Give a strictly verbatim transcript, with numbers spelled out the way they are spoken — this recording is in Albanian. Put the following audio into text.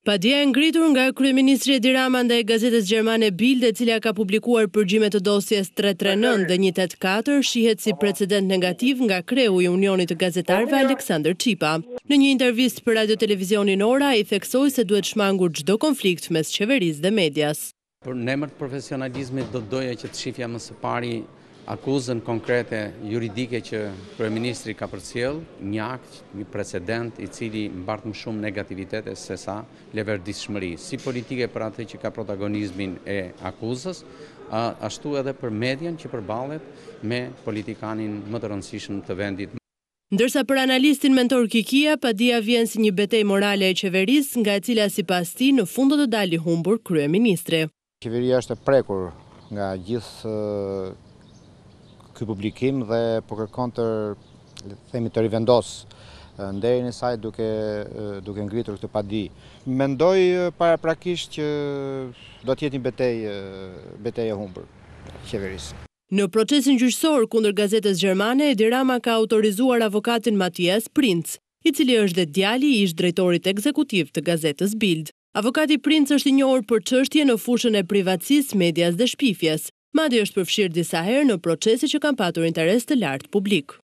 Padja e ngritur nga kryeministri Edi Rama ndaj gazetës gjermane Bild, e cila ka publikuar përgjime të dosjes tre tre nëntë dhe një tetëdhjetë katër, shihet si precedent negativ nga kreu i Unionit të Gazetarëve Aleksandër Qipa. Në një intervistë për Radio Televizionin Ora, i theksoi se duhet shmangur çdo konflikt mes qeverisë dhe medias. Për në emër të profesionalizmit do doja që të shifja më së pari akuzën konkrete juridike që kryeministri ka përcjell, një akt, një precedent i cili mbart më shumë negativitete se sa leverdishmëri, si politike për atë që ka protagonizmin e akuzës, ashtu edhe për median që përballet me politikanin më të rëndësishëm të vendit. Ndërsa për analistin mentor Kikia, Padja vjen si një betejë morale e qeverisë, nga e cila sipas tij në fund do të dalë i humbur kryeministri. Qeveria është e prekur nga gjithë ky publikim dhe po kërkon të themi të rivendos nderin e saj duke duke ngritur këtë padi. Mendoj paraprakisht që do të jetë një betejë betejë e humbur qeverisë. Në procesin gjyqësor kundër gazetës gjermane, Edi Rama ka autorizuar avokatin Matias Princ, i cili është dhe djali i ish drejtorit ekzekutiv të gazetës Bild. Avokati Princ është i njohur për çështje në fushën e privatësisë, medias dhe shpifjes. Madje është përfshirë disa herë në procese që kanë patur interes të lartë publik.